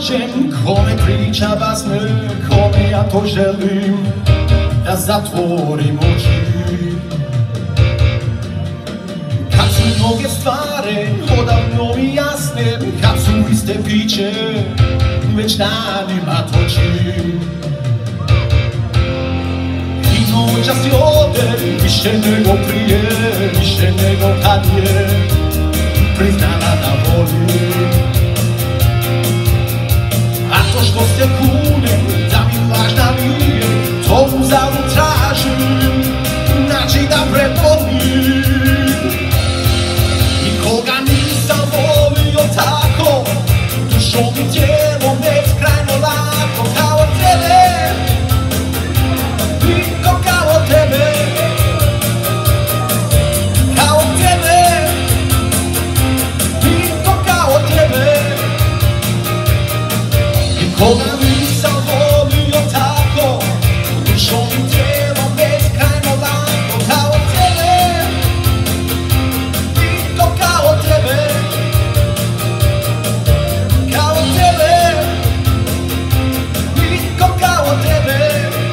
nađem kome priča basne, kome ja to želim da zatvorim oči. Kad su mnoge stvari odavno mi jasne, kad su iste priče već danima točim. I noćas si ovdje više nego prije, više nego kad je priznala da voli. A to što se kunem da mi važna nije, to uzalud tražim, znači da prebolim. Nikoga nisam volio tako, dušom i tijelom beskrajno lako kao tebe. Niko kao tebe, kao tebe. Niko kao tebe. Nikoga nisam volio tako, dušom i tijelom beskrajno lako kao tebe. Niko kao tebe, kao tebe. Niko kao tebe.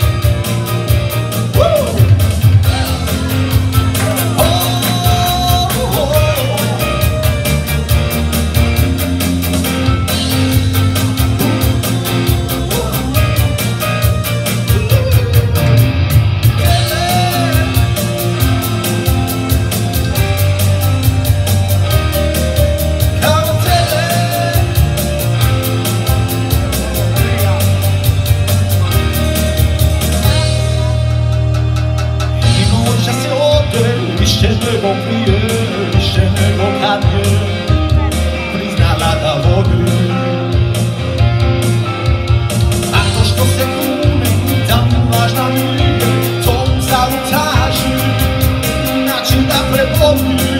Više nego prije, više nego kad je priznala da voli. A to što se kunem da mi važna nije, to uzalud tražim, način da prebolim.